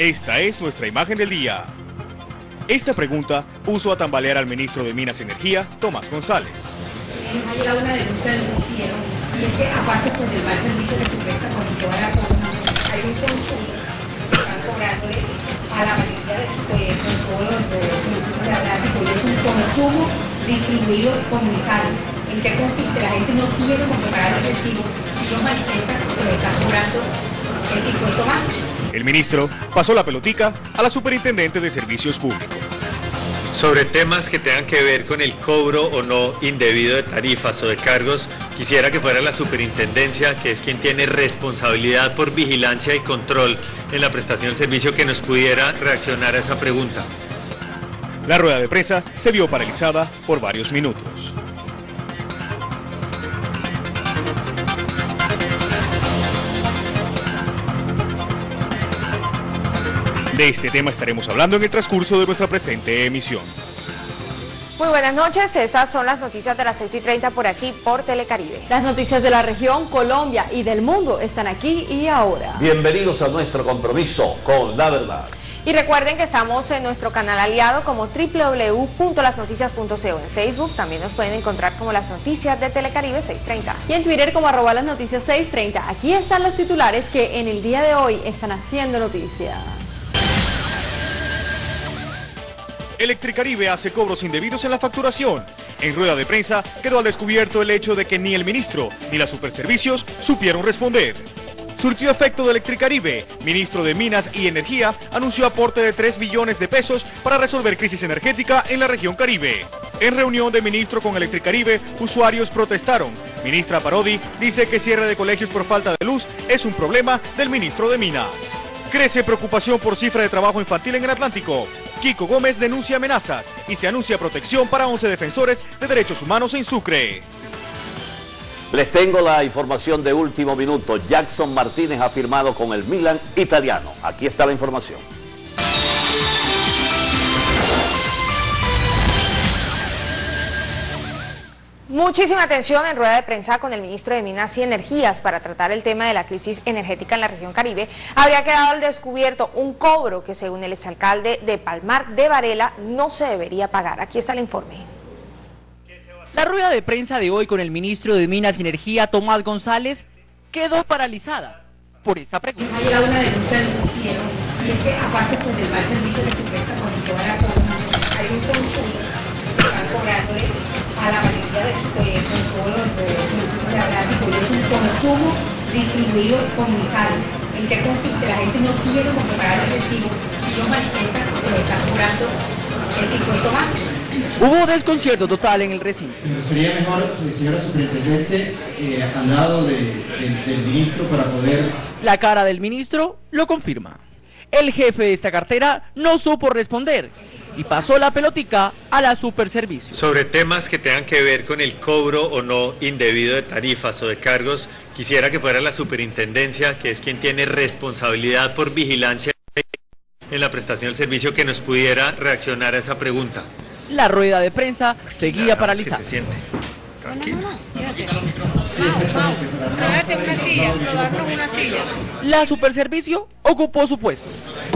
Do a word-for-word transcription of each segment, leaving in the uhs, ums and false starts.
Esta es nuestra imagen del día. Esta pregunta puso a tambalear al ministro de Minas y Energía, Tomás González. Ha llegado una denuncia del noticiero, y es que aparte pues, del mal servicio que se presta con toda la cosa, hay un consumo que están cobrándole a la mayoría de, de, de todos los municipios de Atlántico, y es un consumo distribuido comunitario. ¿En qué consiste? La gente no quiere comprar el recibo y ellos manifiestan que le están cobrando el impuesto más. El ministro pasó la pelotica a la superintendente de Servicios Públicos. Sobre temas que tengan que ver con el cobro o no indebido de tarifas o de cargos, quisiera que fuera la superintendencia, que es quien tiene responsabilidad por vigilancia y control en la prestación del servicio, que nos pudiera reaccionar a esa pregunta. La rueda de prensa se vio paralizada por varios minutos. De este tema estaremos hablando en el transcurso de nuestra presente emisión. Muy buenas noches, estas son las noticias de las seis y treinta por aquí, por Telecaribe. Las noticias de la región, Colombia y del mundo están aquí y ahora. Bienvenidos a nuestro compromiso con la verdad. Y recuerden que estamos en nuestro canal aliado como doble u doble u doble u punto las noticias punto co. En Facebook también nos pueden encontrar como Las Noticias de Telecaribe seiscientos treinta. Y en Twitter como arroba las noticias seiscientos treinta. Aquí están los titulares que en el día de hoy están haciendo noticia. Electricaribe hace cobros indebidos en la facturación. En rueda de prensa quedó al descubierto el hecho de que ni el ministro ni las superservicios supieron responder. Surtió efecto de Electricaribe. Ministro de Minas y Energía anunció aporte de tres billones de pesos para resolver crisis energética en la región Caribe. En reunión de ministro con Electricaribe, usuarios protestaron. Ministra Parodi dice que cierre de colegios por falta de luz es un problema del ministro de Minas. Crece preocupación por cifra de trabajo infantil en el Atlántico. Kiko Gómez denuncia amenazas y se anuncia protección para once defensores de derechos humanos en Sucre. Les tengo la información de último minuto. Jackson Martínez ha firmado con el Milan italiano. Aquí está la información. Muchísima atención en rueda de prensa con el ministro de Minas y Energías para tratar el tema de la crisis energética en la región Caribe. Habría quedado al descubierto un cobro que, según el exalcalde de Palmar de Varela, no se debería pagar. Aquí está el informe. La rueda de prensa de hoy con el ministro de Minas y Energía, Tomás González, quedó paralizada por esta pregunta. Ha llegado una denuncia del noticiero, y es que aparte pues, del mal servicio que se presta con toda la cosa, hay un consumo que están cobrándole a la mayoría de, de, de todos los municipios de Atlántico, y es un consumo distribuido comunitario. ¿En qué consiste? La gente no quiere comprar el recibo y ellos manifiestan que le están cobrando el impuesto más. Hubo desconcierto total en el recinto. Sería mejor, señora superintendente, eh, al lado de, de, del ministro para poder... La cara del ministro lo confirma. El jefe de esta cartera no supo responder y pasó la pelotica a la superservicio. Sobre temas que tengan que ver con el cobro o no indebido de tarifas o de cargos, quisiera que fuera la superintendencia, que es quien tiene responsabilidad por vigilancia en la prestación del servicio, que nos pudiera reaccionar a esa pregunta. La rueda de prensa seguía paralizada. Que se siente. Tranquilos. una silla, probarnos una silla. La superservicio ocupó su puesto,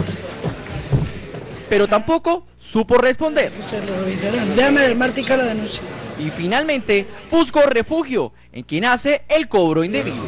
pero tampoco supo responder. Usted lo revisarán. Déjame ver, Martica, la denuncia. Y finalmente buscó refugio en quien hace el cobro indebido.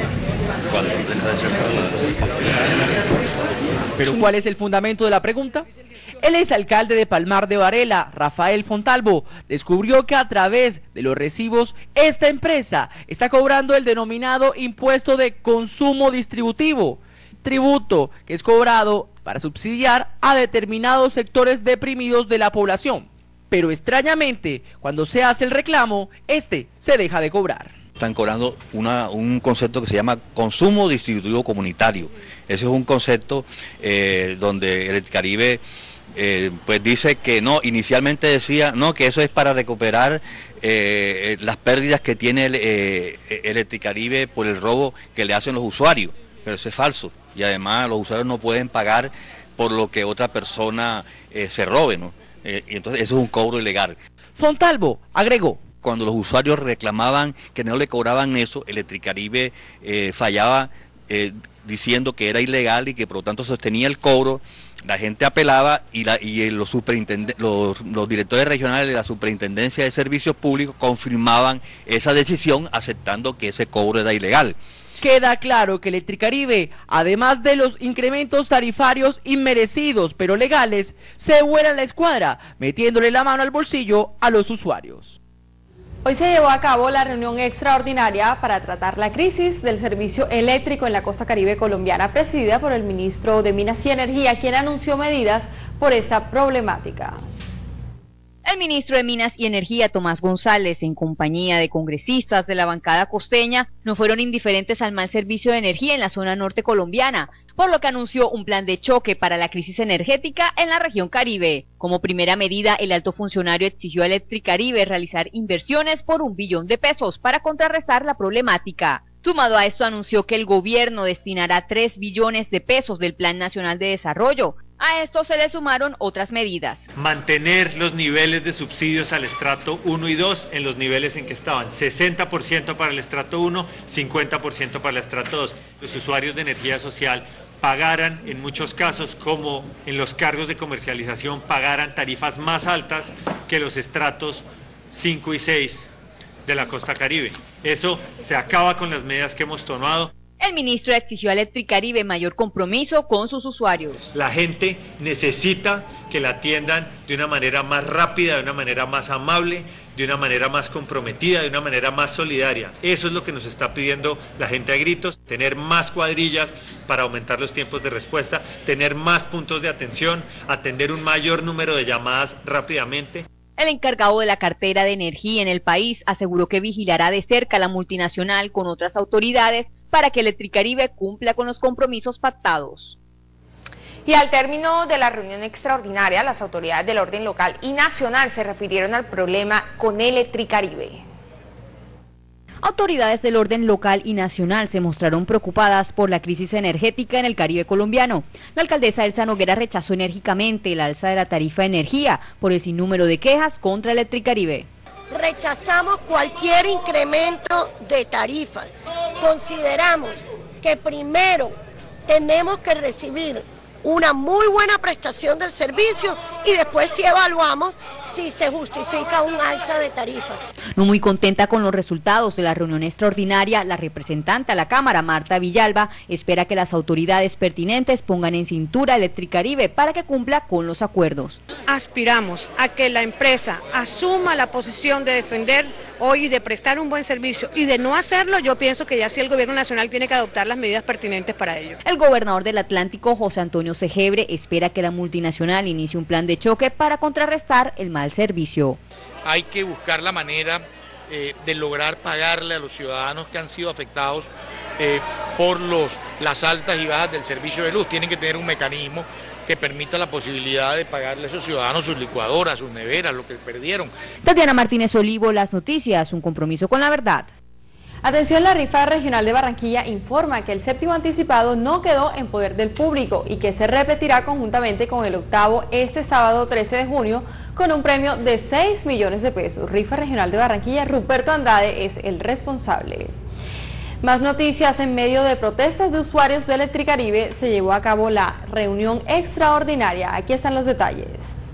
¿Pero cuál es el fundamento de la pregunta? El exalcalde de Palmar de Varela, Rafael Fontalvo, descubrió que a través de los recibos esta empresa está cobrando el denominado impuesto de consumo distributivo, tributo que es cobrado para subsidiar a determinados sectores deprimidos de la población. Pero extrañamente, cuando se hace el reclamo, este se deja de cobrar. Están cobrando una, un concepto que se llama consumo distributivo comunitario. Ese es un concepto eh, donde Electricaribe eh, pues dice que no, inicialmente decía no, que eso es para recuperar eh, las pérdidas que tiene el, eh, Electricaribe por el robo que le hacen los usuarios, pero eso es falso, y además los usuarios no pueden pagar por lo que otra persona eh, se robe, ¿no? Eh, y entonces eso es un cobro ilegal. Fontalvo agregó: cuando los usuarios reclamaban que no le cobraban eso, Electricaribe eh, fallaba eh, diciendo que era ilegal y que por lo tanto sostenía el cobro. La gente apelaba y, la, y los, superintendentes, los, los directores regionales de la Superintendencia de Servicios Públicos confirmaban esa decisión aceptando que ese cobro era ilegal. Queda claro que Electricaribe, además de los incrementos tarifarios inmerecidos pero legales, se vuela la escuadra, metiéndole la mano al bolsillo a los usuarios. Hoy se llevó a cabo la reunión extraordinaria para tratar la crisis del servicio eléctrico en la costa caribe colombiana, presidida por el ministro de Minas y Energía, quien anunció medidas por esta problemática. El ministro de Minas y Energía, Tomás González, en compañía de congresistas de la bancada costeña, no fueron indiferentes al mal servicio de energía en la zona norte colombiana, por lo que anunció un plan de choque para la crisis energética en la región Caribe. Como primera medida, el alto funcionario exigió a Electricaribe realizar inversiones por un billón de pesos para contrarrestar la problemática. Sumado a esto, anunció que el gobierno destinará tres billones de pesos del Plan Nacional de Desarrollo. A esto se le sumaron otras medidas. Mantener los niveles de subsidios al estrato uno y dos en los niveles en que estaban. sesenta por ciento para el estrato uno, cincuenta por ciento para el estrato dos. Los usuarios de energía social pagaran, en muchos casos, como en los cargos de comercialización, pagaran tarifas más altas que los estratos cinco y seis de la costa Caribe. Eso se acaba con las medidas que hemos tomado. El ministro exigió a Electricaribe mayor compromiso con sus usuarios. La gente necesita que la atiendan de una manera más rápida, de una manera más amable, de una manera más comprometida, de una manera más solidaria. Eso es lo que nos está pidiendo la gente a gritos, tener más cuadrillas para aumentar los tiempos de respuesta, tener más puntos de atención, atender un mayor número de llamadas rápidamente. El encargado de la cartera de energía en el país aseguró que vigilará de cerca a la multinacional con otras autoridades para que Electricaribe cumpla con los compromisos pactados. Y al término de la reunión extraordinaria, las autoridades del orden local y nacional se refirieron al problema con Electricaribe. Autoridades del orden local y nacional se mostraron preocupadas por la crisis energética en el Caribe colombiano. La alcaldesa Elsa Noguera rechazó enérgicamente el alza de la tarifa de energía por el sinnúmero de quejas contra Electricaribe. Rechazamos cualquier incremento de tarifas. Consideramos que primero tenemos que recibir una muy buena prestación del servicio y después sí evaluamos si se justifica un alza de tarifa. No muy contenta con los resultados de la reunión extraordinaria, la representante a la Cámara, Marta Villalba, espera que las autoridades pertinentes pongan en cintura a Electricaribe para que cumpla con los acuerdos. Aspiramos a que la empresa asuma la posición de defender hoy y de prestar un buen servicio, y de no hacerlo, yo pienso que ya sí el gobierno nacional tiene que adoptar las medidas pertinentes para ello. El gobernador del Atlántico, José Antonio Segebre, espera que la multinacional inicie un plan de choque para contrarrestar el mal servicio. Hay que buscar la manera eh, de lograr pagarle a los ciudadanos que han sido afectados eh, por los, las altas y bajas del servicio de luz. Tienen que tener un mecanismo que permita la posibilidad de pagarle a esos ciudadanos sus licuadoras, sus neveras, lo que perdieron. Tatiana Martínez Olivo, Las Noticias, un compromiso con la verdad. Atención, la rifa regional de Barranquilla informa que el séptimo anticipado no quedó en poder del público y que se repetirá conjuntamente con el octavo este sábado trece de junio con un premio de seis millones de pesos. Rifa regional de Barranquilla, Ruperto Andrade es el responsable. Más noticias. En medio de protestas de usuarios de Electricaribe se llevó a cabo la reunión extraordinaria. Aquí están los detalles.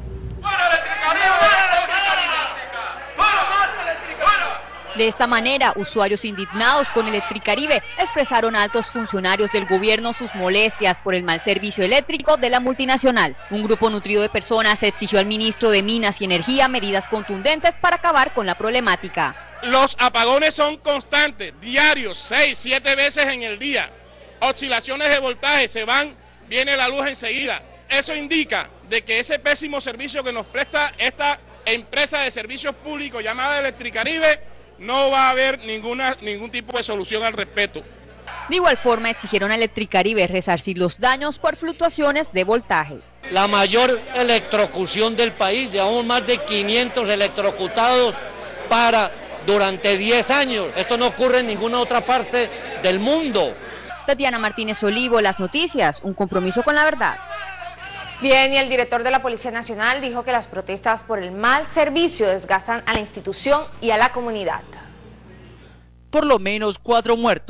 De esta manera, usuarios indignados con Electricaribe expresaron a altos funcionarios del gobierno sus molestias por el mal servicio eléctrico de la multinacional. Un grupo nutrido de personas exigió al ministro de Minas y Energía medidas contundentes para acabar con la problemática. Los apagones son constantes, diarios, seis, siete veces en el día. Oscilaciones de voltaje, se van, viene la luz enseguida. Eso indica de que ese pésimo servicio que nos presta esta empresa de servicios públicos llamada Electricaribe, no va a haber ninguna, ningún tipo de solución al respecto. De igual forma, exigieron a Electricaribe resarcir los daños por fluctuaciones de voltaje. La mayor electrocución del país, llevamos más de quinientos electrocutados para durante diez años. Esto no ocurre en ninguna otra parte del mundo. Tatiana Martínez Olivo, Las Noticias, un compromiso con la verdad. Bien, y el director de la Policía Nacional dijo que las protestas por el mal servicio desgastan a la institución y a la comunidad. Por lo menos cuatro muertos,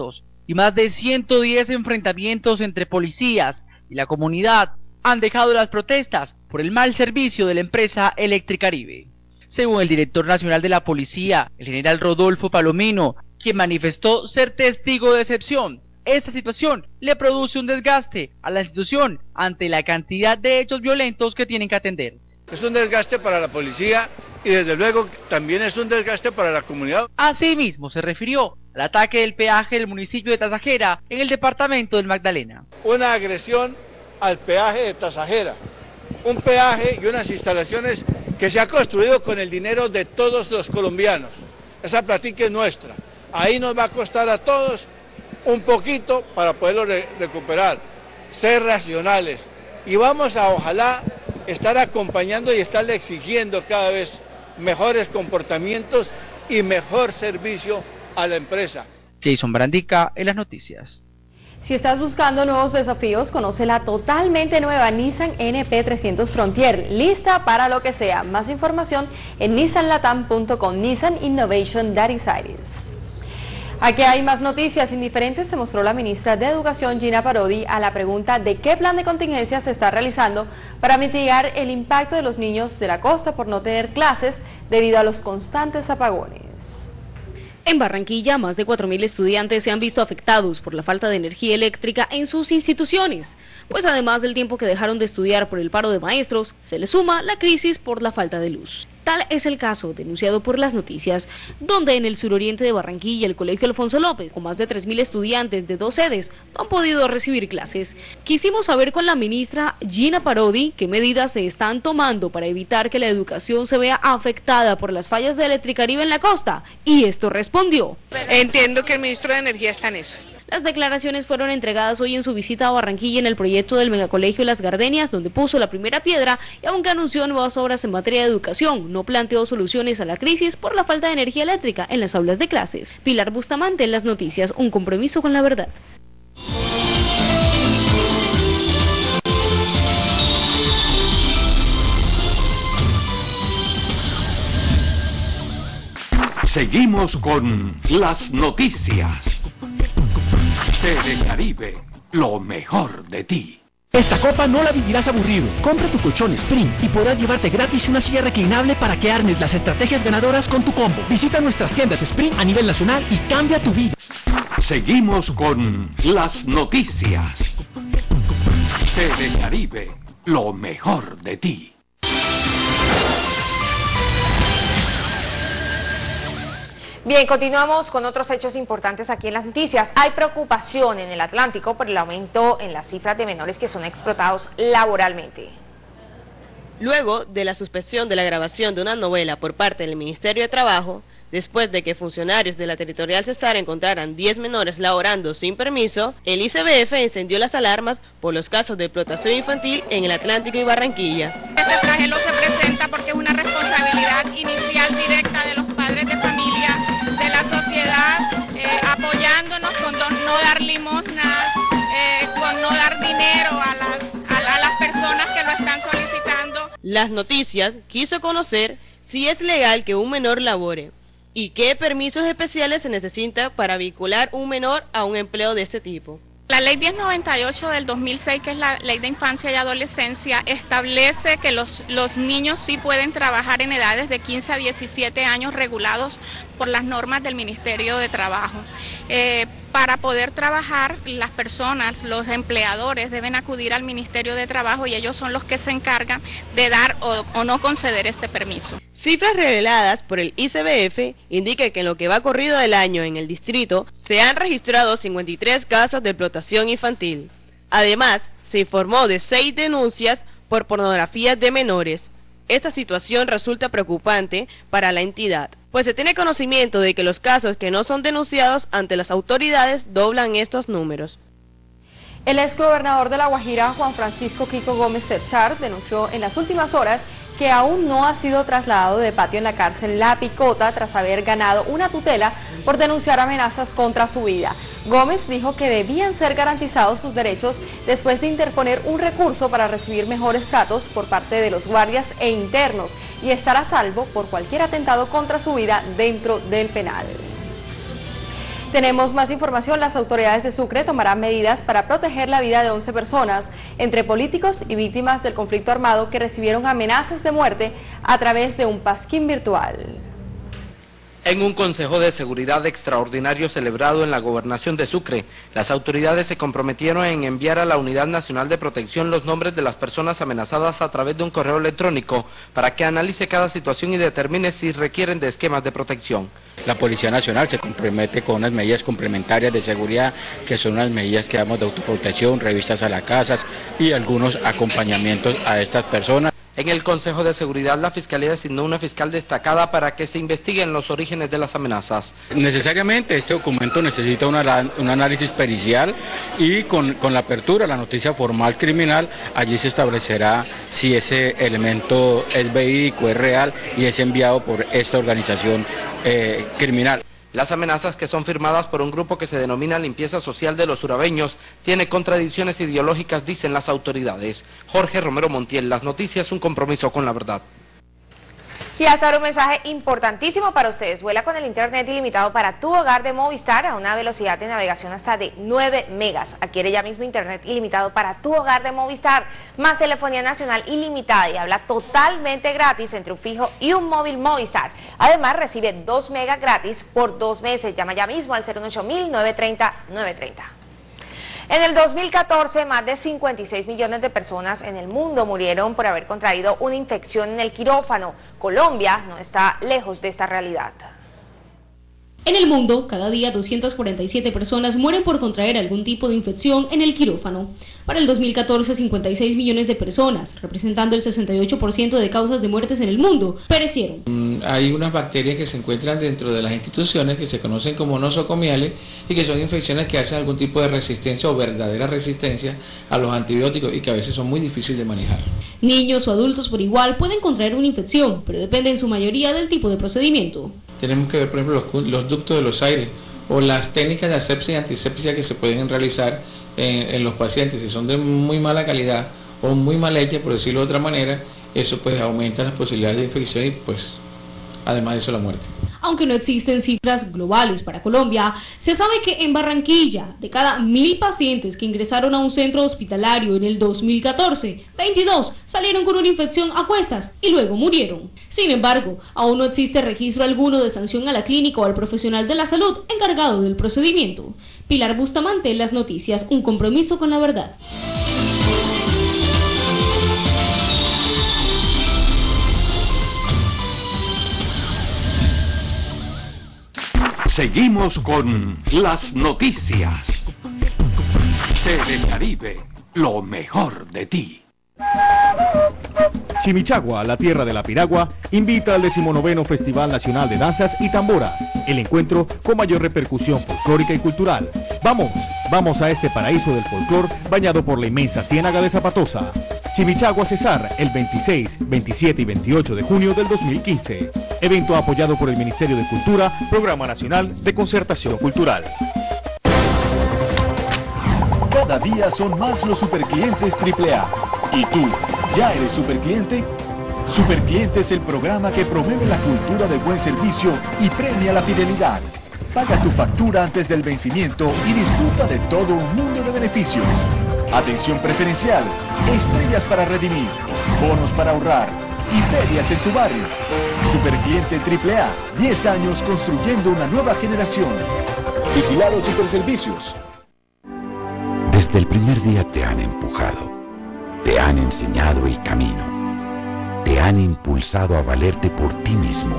y más de ciento diez enfrentamientos entre policías y la comunidad han dejado las protestas por el mal servicio de la empresa Electricaribe. Según el director nacional de la policía, el general Rodolfo Palomino, quien manifestó ser testigo de excepción, esta situación le produce un desgaste a la institución ante la cantidad de hechos violentos que tienen que atender. Es un desgaste para la policía y desde luego también es un desgaste para la comunidad. Asimismo se refirió al ataque del peaje del municipio de Tasajera en el departamento del Magdalena. Una agresión al peaje de Tasajera, un peaje y unas instalaciones que se ha construido con el dinero de todos los colombianos. Esa platica es nuestra, ahí nos va a costar a todos un poquito para poderlo re recuperar, ser racionales y vamos a ojalá estar acompañando y estarle exigiendo cada vez mejores comportamientos y mejor servicio a la empresa. Jason Brandica en las noticias. Si estás buscando nuevos desafíos, conoce la totalmente nueva Nissan N P trescientos Frontier, lista para lo que sea. Más información en nissan latam punto com. Nissan Innovation That Excites. Aquí hay más noticias. Indiferente se mostró la ministra de Educación, Gina Parodi, a la pregunta de qué plan de contingencia se está realizando para mitigar el impacto de los niños de la costa por no tener clases debido a los constantes apagones. En Barranquilla, más de cuatro mil estudiantes se han visto afectados por la falta de energía eléctrica en sus instituciones, pues además del tiempo que dejaron de estudiar por el paro de maestros, se le suma la crisis por la falta de luz. Tal es el caso denunciado por Las Noticias, donde en el suroriente de Barranquilla el Colegio Alfonso López, con más de tres mil estudiantes de dos sedes, no han podido recibir clases. Quisimos saber con la ministra Gina Parodi qué medidas se están tomando para evitar que la educación se vea afectada por las fallas de Electricaribe en la costa, y esto respondió. Entiendo que el ministro de Energía está en eso. Las declaraciones fueron entregadas hoy en su visita a Barranquilla en el proyecto del megacolegio Las Gardenias, donde puso la primera piedra y aunque anunció nuevas obras en materia de educación, no planteó soluciones a la crisis por la falta de energía eléctrica en las aulas de clases. Pilar Bustamante en Las Noticias, un compromiso con la verdad. Seguimos con Las Noticias. Telecaribe, lo mejor de ti. Esta copa no la vivirás aburrido. Compra tu colchón Spring y podrás llevarte gratis una silla reclinable para que armes las estrategias ganadoras con tu combo. Visita nuestras tiendas Spring a nivel nacional y cambia tu vida. Seguimos con Las Noticias. Telecaribe, lo mejor de ti. Bien, continuamos con otros hechos importantes aquí en las noticias. Hay preocupación en el Atlántico por el aumento en las cifras de menores que son explotados laboralmente. Luego de la suspensión de la grabación de una novela por parte del Ministerio de Trabajo, después de que funcionarios de la Territorial Cesar encontraran diez menores laborando sin permiso, el I C B F encendió las alarmas por los casos de explotación infantil en el Atlántico y Barranquilla. Este flagelo se presenta porque es una responsabilidad inicial directa de los padres de familia, de la sociedad, eh, apoyándonos con no dar limosnas, eh, con no dar dinero a las, a, a las personas que lo están solicitando. Las Noticias quiso conocer si es legal que un menor labore y qué permisos especiales se necesita para vincular un menor a un empleo de este tipo. La ley diez noventa y ocho del dos mil seis, que es la ley de infancia y adolescencia, establece que los, los niños sí pueden trabajar en edades de quince a diecisiete años regulados por las normas del Ministerio de Trabajo. Eh, para poder trabajar, las personas, los empleadores deben acudir al Ministerio de Trabajo y ellos son los que se encargan de dar o, o no conceder este permiso. Cifras reveladas por el I C B F indican que en lo que va corrido del año en el distrito se han registrado cincuenta y tres casos de explotación infantil. Además, se informó de seis denuncias por pornografía de menores. Esta situación resulta preocupante para la entidad, pues se tiene conocimiento de que los casos que no son denunciados ante las autoridades doblan estos números. El exgobernador de La Guajira, Juan Francisco Kiko Gómez Cerchar, denunció en las últimas horas que aún no ha sido trasladado de patio en la cárcel La Picota tras haber ganado una tutela por denunciar amenazas contra su vida. Gómez dijo que debían ser garantizados sus derechos después de interponer un recurso para recibir mejores tratos por parte de los guardias e internos y estar a salvo por cualquier atentado contra su vida dentro del penal. Tenemos más información. Las autoridades de Sucre tomarán medidas para proteger la vida de once personas, entre políticos y víctimas del conflicto armado que recibieron amenazas de muerte a través de un pasquín virtual. En un Consejo de Seguridad extraordinario celebrado en la Gobernación de Sucre, las autoridades se comprometieron en enviar a la Unidad Nacional de Protección los nombres de las personas amenazadas a través de un correo electrónico para que analice cada situación y determine si requieren de esquemas de protección. La Policía Nacional se compromete con unas medidas complementarias de seguridad, que son unas medidas que damos de autoprotección, revistas a las casas y algunos acompañamientos a estas personas. En el Consejo de Seguridad, la Fiscalía designó una fiscal destacada para que se investiguen los orígenes de las amenazas. Necesariamente este documento necesita una, un análisis pericial y con, con la apertura de la noticia formal criminal, allí se establecerá si ese elemento es verídico, es real y es enviado por esta organización eh, criminal. Las amenazas, que son firmadas por un grupo que se denomina Limpieza Social de los Surabeños, tiene contradicciones ideológicas, dicen las autoridades. Jorge Romero Montiel, Las Noticias, un compromiso con la verdad. Y hasta ahora un mensaje importantísimo para ustedes. Vuela con el internet ilimitado para tu hogar de Movistar a una velocidad de navegación hasta de nueve megas. Adquiere ya mismo internet ilimitado para tu hogar de Movistar, más telefonía nacional ilimitada y habla totalmente gratis entre un fijo y un móvil Movistar. Además recibe dos megas gratis por dos meses. Llama ya mismo al cero ocho mil, nueve treinta, nueve treinta. En el dos mil catorce, más de cincuenta y seis millones de personas en el mundo murieron por haber contraído una infección en el quirófano. Colombia no está lejos de esta realidad. En el mundo, cada día doscientas cuarenta y siete personas mueren por contraer algún tipo de infección en el quirófano. Para el dos mil catorce, cincuenta y seis millones de personas, representando el sesenta y ocho por ciento de causas de muertes en el mundo, perecieron. Hay unas bacterias que se encuentran dentro de las instituciones que se conocen como nosocomiales y que son infecciones que hacen algún tipo de resistencia o verdadera resistencia a los antibióticos y que a veces son muy difíciles de manejar. Niños o adultos por igual pueden contraer una infección, pero depende en su mayoría del tipo de procedimiento. Tenemos que ver, por ejemplo, los, los ductos de los aires o las técnicas de asepsia y antisepsia que se pueden realizar en, en los pacientes. Si son de muy mala calidad o muy mal hechas, por decirlo de otra manera, eso pues aumenta las posibilidades de infección y pues además de eso la muerte. Aunque no existen cifras globales para Colombia, se sabe que en Barranquilla, de cada mil pacientes que ingresaron a un centro hospitalario en el dos mil catorce, veintidós salieron con una infección a cuestas y luego murieron. Sin embargo, aún no existe registro alguno de sanción a la clínica o al profesional de la salud encargado del procedimiento. Pilar Bustamante, Las Noticias, un compromiso con la verdad. Seguimos con Las Noticias. Telecaribe, lo mejor de ti. Chimichagua, la tierra de la piragua, invita al decimonoveno Festival Nacional de Danzas y Tamboras, el encuentro con mayor repercusión folclórica y cultural. Vamos, vamos a este paraíso del folclor bañado por la inmensa ciénaga de Zapatosa. Chimichagua Cesar, el veintiséis, veintisiete y veintiocho de junio del dos mil quince. Evento apoyado por el Ministerio de Cultura, Programa Nacional de Concertación Cultural. Cada día son más los superclientes triple A. ¿Y tú, ya eres supercliente? Supercliente es el programa que promueve la cultura del buen servicio y premia la fidelidad. Paga tu factura antes del vencimiento y disfruta de todo un mundo de beneficios. Atención preferencial, estrellas para redimir, bonos para ahorrar y ferias en tu barrio. Supercliente triple A, diez años construyendo una nueva generación. Vigilado Superservicios. Desde el primer día te han empujado, te han enseñado el camino, te han impulsado a valerte por ti mismo,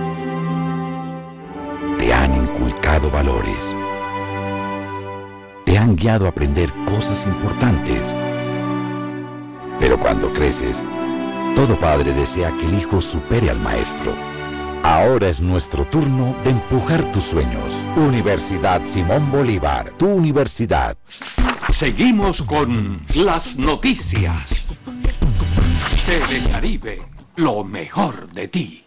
te han inculcado valores, te han guiado a aprender cosas importantes. Pero cuando creces, todo padre desea que el hijo supere al maestro. Ahora es nuestro turno de empujar tus sueños. Universidad Simón Bolívar, tu universidad. Seguimos con Las Noticias. Telecaribe, lo mejor de ti.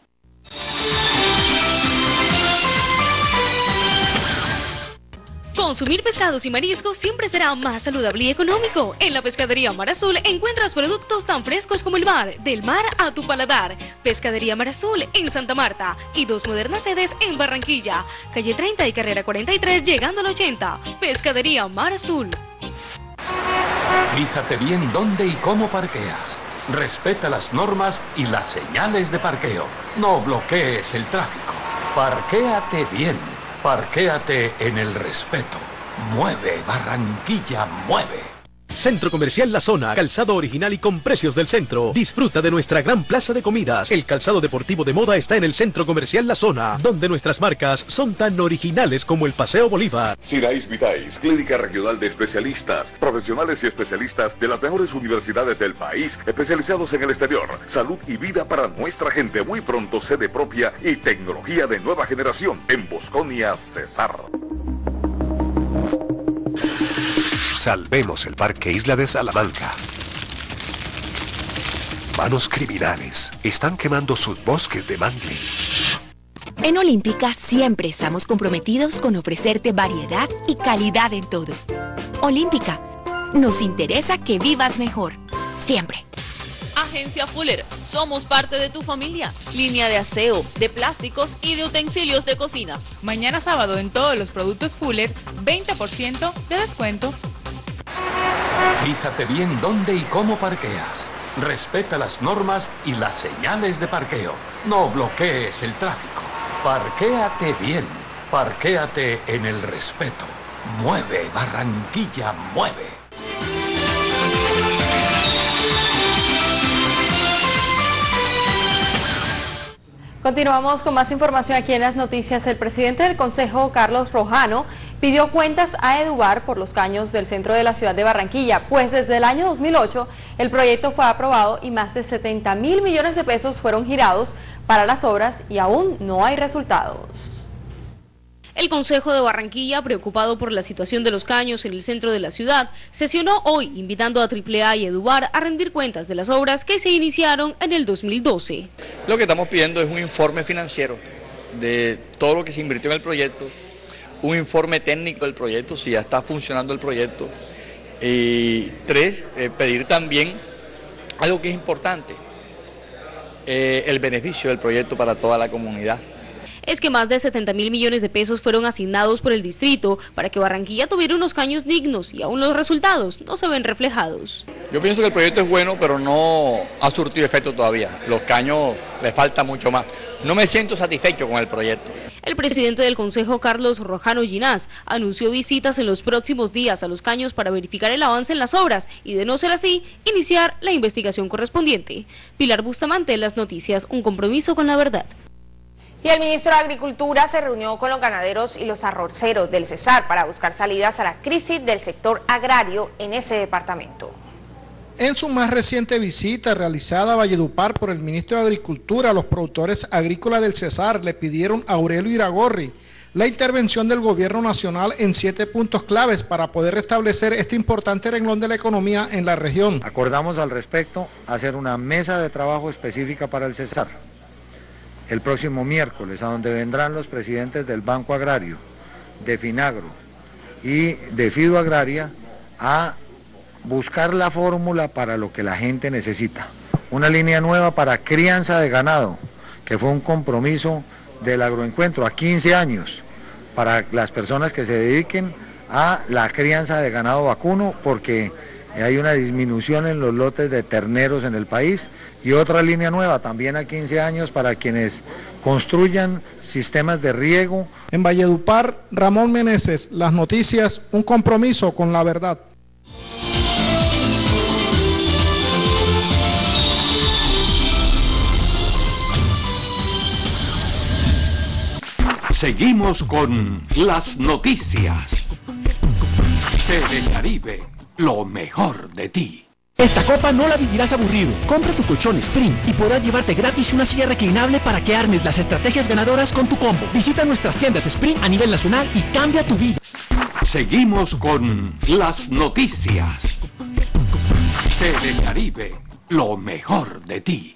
Consumir pescados y mariscos siempre será más saludable y económico. En la Pescadería Mar Azul encuentras productos tan frescos como el mar, del mar a tu paladar. Pescadería Mar Azul en Santa Marta y dos modernas sedes en Barranquilla. Calle treinta y carrera cuarenta y tres llegando al ochenta. Pescadería Mar Azul. Fíjate bien dónde y cómo parqueas. Respeta las normas y las señales de parqueo. No bloquees el tráfico. Parquéate bien. Parquéate en el respeto. Mueve, Barranquilla, mueve. Centro Comercial La Zona, calzado original y con precios del centro. Disfruta de nuestra gran plaza de comidas. El calzado deportivo de moda está en el Centro Comercial La Zona, donde nuestras marcas son tan originales como el Paseo Bolívar. Sirais Vitais, clínica regional de especialistas, profesionales y especialistas de las mejores universidades del país, especializados en el exterior. Salud y vida para nuestra gente. Muy pronto sede propia y tecnología de nueva generación en Bosconia, Cesar. Salvemos el Parque Isla de Salamanca. Manos criminales están quemando sus bosques de mangle. En Olímpica siempre estamos comprometidos con ofrecerte variedad y calidad en todo. Olímpica, nos interesa que vivas mejor, siempre. Agencia Fuller, somos parte de tu familia. Línea de aseo, de plásticos y de utensilios de cocina. Mañana sábado en todos los productos Fuller, veinte por ciento de descuento. Fíjate bien dónde y cómo parqueas. Respeta las normas y las señales de parqueo. No bloquees el tráfico. Parquéate bien. Parquéate en el respeto. Mueve, Barranquilla, mueve. Continuamos con más información aquí en las noticias. El presidente del Consejo, Carlos Rojano, pidió cuentas a Edubar por los caños del centro de la ciudad de Barranquilla, pues desde el año dos mil ocho el proyecto fue aprobado y más de setenta mil millones de pesos fueron girados para las obras y aún no hay resultados. El Consejo de Barranquilla, preocupado por la situación de los caños en el centro de la ciudad, sesionó hoy invitando a Triple A y Edubar a rendir cuentas de las obras que se iniciaron en el dos mil doce. Lo que estamos pidiendo es un informe financiero de todo lo que se invirtió en el proyecto, un informe técnico del proyecto, si ya está funcionando el proyecto, y tres, eh, pedir también algo que es importante, eh, el beneficio del proyecto para toda la comunidad. Es que más de setenta mil millones de pesos fueron asignados por el distrito para que Barranquilla tuviera unos caños dignos y aún los resultados no se ven reflejados. Yo pienso que el proyecto es bueno, pero no ha surtido efecto todavía. Los caños le falta mucho más. No me siento satisfecho con el proyecto. El presidente del Consejo, Carlos Rojano Ginás, anunció visitas en los próximos días a los caños para verificar el avance en las obras y, de no ser así, iniciar la investigación correspondiente. Pilar Bustamante, Las Noticias, un compromiso con la verdad. Y el ministro de Agricultura se reunió con los ganaderos y los arroceros del Cesar para buscar salidas a la crisis del sector agrario en ese departamento. En su más reciente visita realizada a Valledupar por el ministro de Agricultura, los productores agrícolas del Cesar le pidieron a Aurelio Iragorri la intervención del gobierno nacional en siete puntos claves para poder restablecer este importante renglón de la economía en la región. Acordamos al respecto hacer una mesa de trabajo específica para el Cesar el próximo miércoles, a donde vendrán los presidentes del Banco Agrario, de Finagro y de Fido Agraria a buscar la fórmula para lo que la gente necesita. Una línea nueva para crianza de ganado, que fue un compromiso del agroencuentro a quince años, para las personas que se dediquen a la crianza de ganado vacuno, porque hay una disminución en los lotes de terneros en el país, y otra línea nueva también a quince años para quienes construyan sistemas de riego. En Valledupar, Ramón Meneses, Las Noticias, un compromiso con la verdad. Seguimos con Las Noticias. Telecaribe, lo mejor de ti. Esta copa no la vivirás aburrido. Compra tu colchón Sprint y podrás llevarte gratis una silla reclinable para que armes las estrategias ganadoras con tu combo. Visita nuestras tiendas Sprint a nivel nacional y cambia tu vida. Seguimos con Las Noticias. Telecaribe, lo mejor de ti.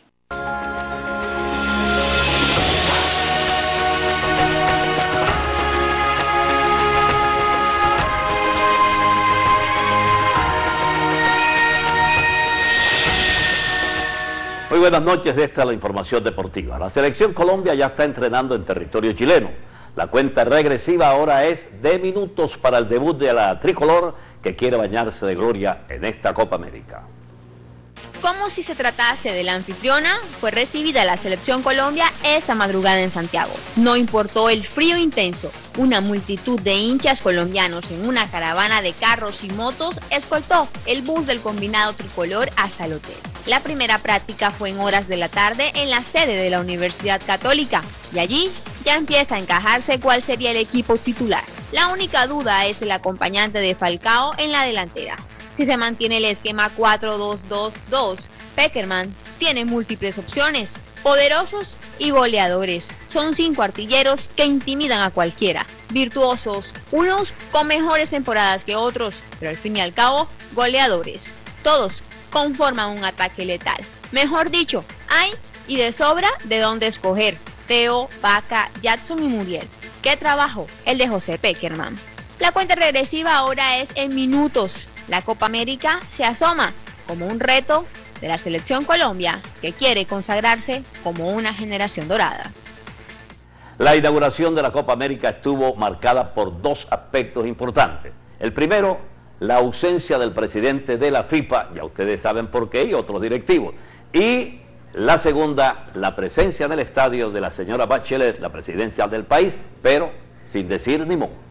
Muy buenas noches, esta es la información deportiva. La selección Colombia ya está entrenando en territorio chileno. La cuenta regresiva ahora es de minutos para el debut de la tricolor que quiere bañarse de gloria en esta Copa América. Como si se tratase de la anfitriona, fue recibida la selección Colombia esa madrugada en Santiago. No importó el frío intenso, una multitud de hinchas colombianos en una caravana de carros y motos escoltó el bus del combinado tricolor hasta el hotel. La primera práctica fue en horas de la tarde en la sede de la Universidad Católica y allí ya empieza a encajarse cuál sería el equipo titular. La única duda es el acompañante de Falcao en la delantera. Si se mantiene el esquema cuatro dos dos dos, Pekerman tiene múltiples opciones, poderosos y goleadores. Son cinco artilleros que intimidan a cualquiera, virtuosos, unos con mejores temporadas que otros, pero al fin y al cabo, goleadores. Todos conforman un ataque letal. Mejor dicho, hay y de sobra de dónde escoger. Teo, Vaca, Jackson y Muriel. ¿Qué trabajo? El de José Pekerman. La cuenta regresiva ahora es en minutos. La Copa América se asoma como un reto de la selección Colombia que quiere consagrarse como una generación dorada. La inauguración de la Copa América estuvo marcada por dos aspectos importantes. El primero, la ausencia del presidente de la FIFA, ya ustedes saben por qué, y otros directivos. Y la segunda, la presencia en el estadio de la señora Bachelet, la presidencia del país, pero sin decir ni mo.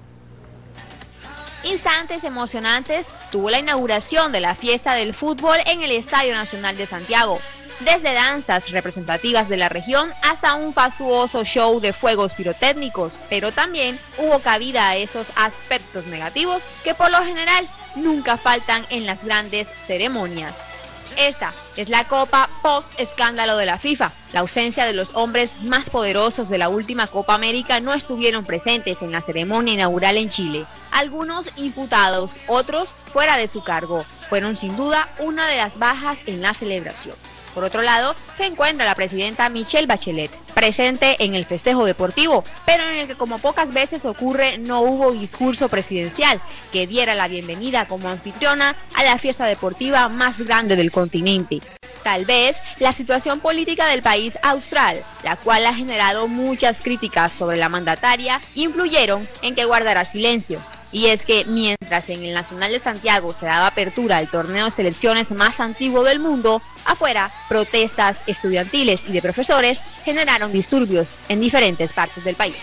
Instantes emocionantes tuvo la inauguración de la fiesta del fútbol en el Estadio Nacional de Santiago. Desde danzas representativas de la región hasta un fastuoso show de fuegos pirotécnicos, pero también hubo cabida a esos aspectos negativos que por lo general nunca faltan en las grandes ceremonias. Esta es la Copa post-escándalo de la FIFA. La ausencia de los hombres más poderosos de la última Copa América no estuvieron presentes en la ceremonia inaugural en Chile. Algunos imputados, otros fuera de su cargo, fueron sin duda una de las bajas en la celebración. Por otro lado, se encuentra la presidenta Michelle Bachelet, presente en el festejo deportivo, pero en el que como pocas veces ocurre no hubo discurso presidencial que diera la bienvenida como anfitriona a la fiesta deportiva más grande del continente. Tal vez la situación política del país austral, la cual ha generado muchas críticas sobre la mandataria, influyeron en que guardara silencio. Y es que mientras en el Nacional de Santiago se daba apertura al torneo de selecciones más antiguo del mundo, afuera protestas estudiantiles y de profesores generaron disturbios en diferentes partes del país.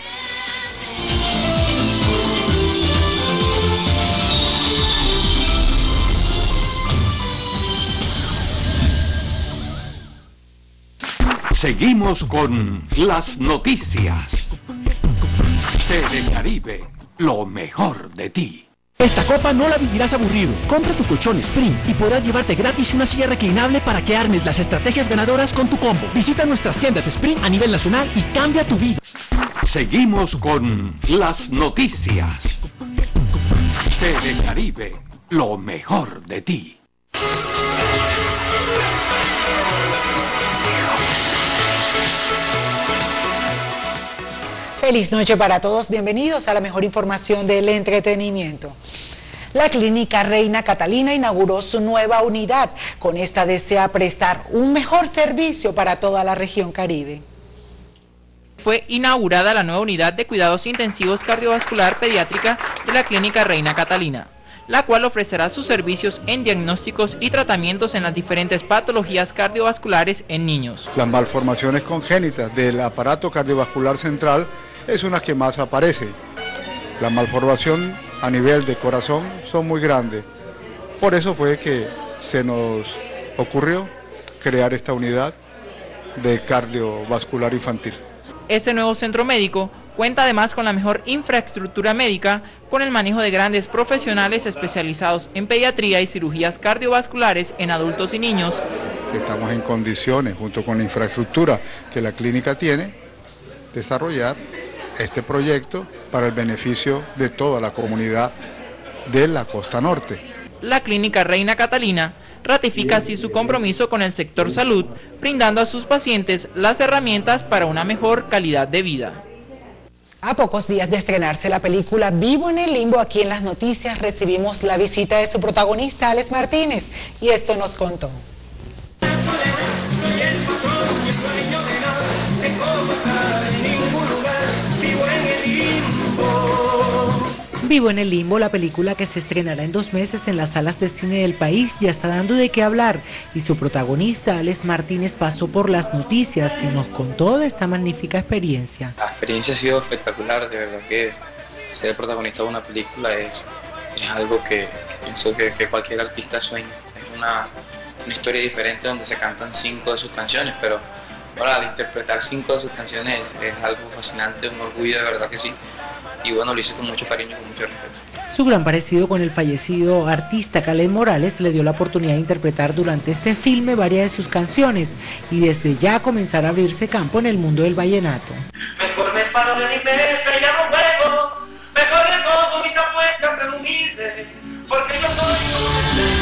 Seguimos con las noticias. Telecaribe, lo mejor de ti. Esta copa no la vivirás aburrido. Compra tu colchón Spring y podrás llevarte gratis una silla reclinable para que armes las estrategias ganadoras con tu combo. Visita nuestras tiendas Spring a nivel nacional y cambia tu vida. Seguimos con las noticias. Telecaribe, lo mejor de ti. Feliz noche para todos, bienvenidos a la mejor información del entretenimiento. La Clínica Reina Catalina inauguró su nueva unidad. Con esta desea prestar un mejor servicio para toda la región Caribe. Fue inaugurada la nueva unidad de cuidados intensivos cardiovascular pediátrica de la Clínica Reina Catalina, la cual ofrecerá sus servicios en diagnósticos y tratamientos en las diferentes patologías cardiovasculares en niños. Las malformaciones congénitas del aparato cardiovascular central es una que más aparece. La malformación a nivel de corazón son muy grandes. Por eso fue que se nos ocurrió crear esta unidad de cardiovascular infantil. Este nuevo centro médico cuenta además con la mejor infraestructura médica, con el manejo de grandes profesionales especializados en pediatría y cirugías cardiovasculares en adultos y niños. Estamos en condiciones, junto con la infraestructura que la clínica tiene, desarrollar este proyecto para el beneficio de toda la comunidad de la costa norte. La Clínica Reina Catalina ratifica así su compromiso con el sector salud, brindando a sus pacientes las herramientas para una mejor calidad de vida. A pocos días de estrenarse la película Vivo en el Limbo, aquí en las noticias recibimos la visita de su protagonista, Alex Martínez, y esto nos contó. el patrón, mi sueño de nada, tengo estar en ningún lugar, vivo en el limbo. Vivo en el limbo, la película que se estrenará en dos meses en las salas de cine del país, ya está dando de qué hablar y su protagonista, Alex Martínez, pasó por las noticias y nos contó de esta magnífica experiencia. La experiencia ha sido espectacular, de verdad que ser protagonista de una película es, es algo que, que pienso que, que cualquier artista sueña. Es una, una historia diferente donde se cantan cinco de sus canciones, pero bueno, al interpretar cinco de sus canciones es, es algo fascinante, un orgullo, de verdad que sí. Y bueno, lo hice con mucho cariño y con mucho respeto. Su gran parecido con el fallecido artista Kaleth Morales le dio la oportunidad de interpretar durante este filme varias de sus canciones y desde ya comenzar a abrirse campo en el mundo del vallenato. Mejor me paro de mi mesa y hago juego, mejor recojo mis apuestas pero humildes, porque yo soy